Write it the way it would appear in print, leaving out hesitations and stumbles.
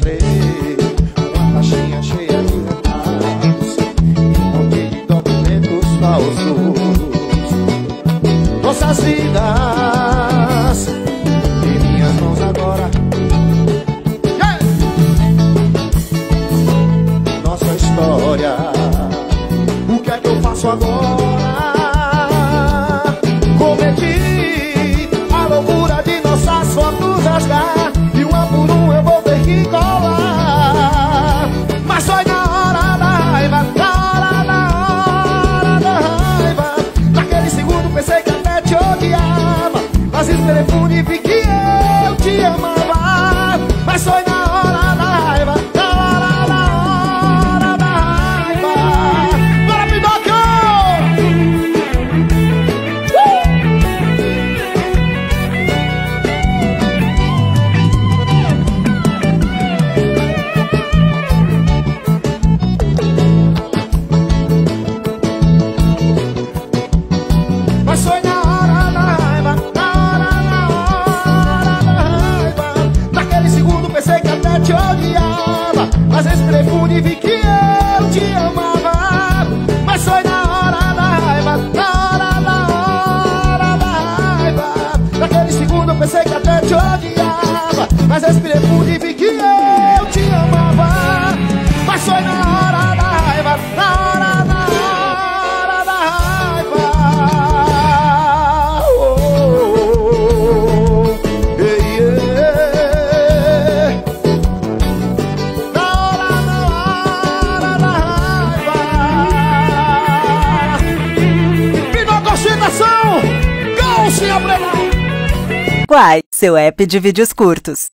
encontrei uma caixinha cheia de recados e um monte de documentos falsos. Nossas vidas em minhas mãos agora. Nossa história, o que é que eu faço agora? Cometi a loucura de nossas fotos rasgar, e uma por uma eu vou ter que colar. Mas foi na hora da raiva, da raiva. Naquele segundo pensei que até te odiava, mas esse telefone vi que eu te amava. Mas foi na hora da raiva, mas esse telefone vi que eu te amava. Mas foi na hora da raiva, da raiva. Naquele segundo eu pensei que até te odiava, mas esse telefone vi que eu te amava. Mas foi na hora da raiva, da raiva. Quai, seu app de vídeos curtos.